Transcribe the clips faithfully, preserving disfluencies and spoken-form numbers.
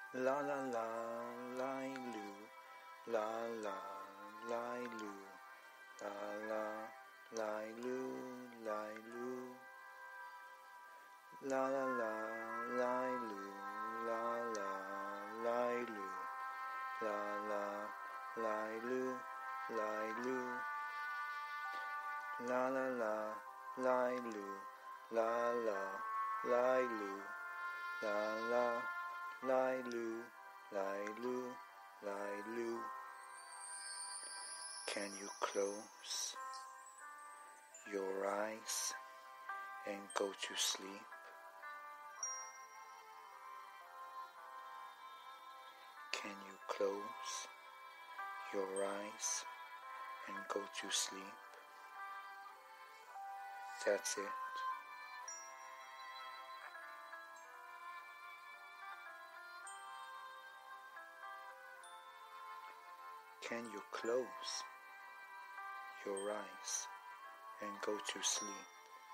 La la la, lie loo, la la, lie loo, la la, lie loo, lie loo, la la la, lie loo, la la, lie loo, la la, lie loo, lie loo, la la la, lie loo, la la, lie loo, la la, lie loo, lie loo, lie loo. Can you close your eyes and go to sleep? Can you close your eyes and go to sleep? That's it. Can you close your eyes and go to sleep?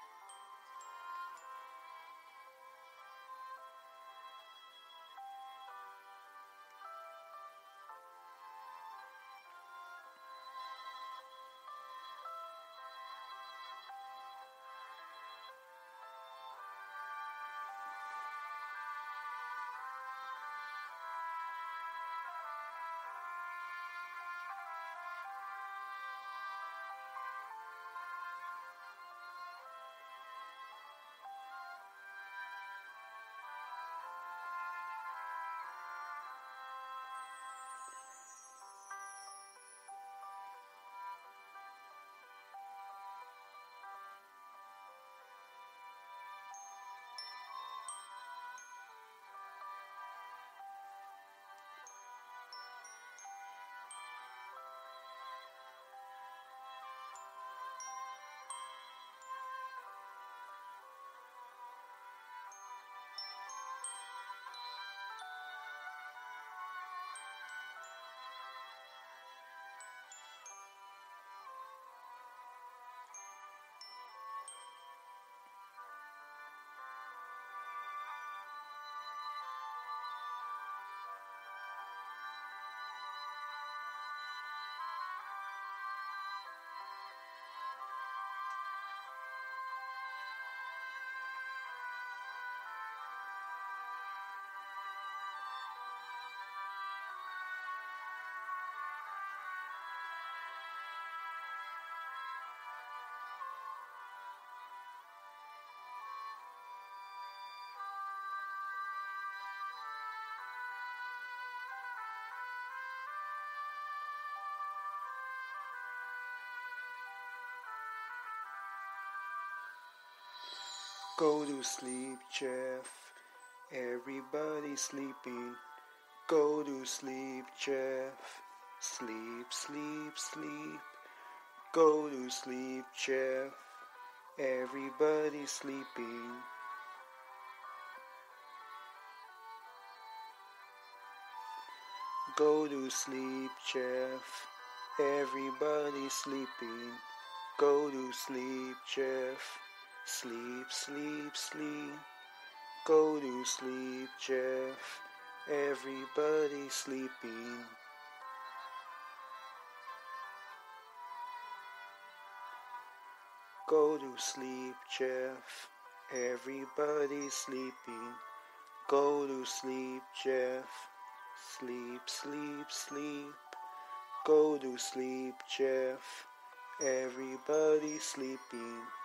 Go to sleep, Jeff. Everybody's sleeping. Go to sleep, Jeff. Sleep, sleep, sleep. Go to sleep, Jeff. Everybody's sleeping. Go to sleep, Jeff. Everybody's sleeping. Go to sleep, Jeff. Sleep, sleep, sleep. Go to sleep, Jeff. Everybody's sleeping. Go to sleep, Jeff. Everybody's sleeping. Go to sleep, Jeff. Sleep, sleep, sleep. Go to sleep, Jeff. Everybody's sleeping.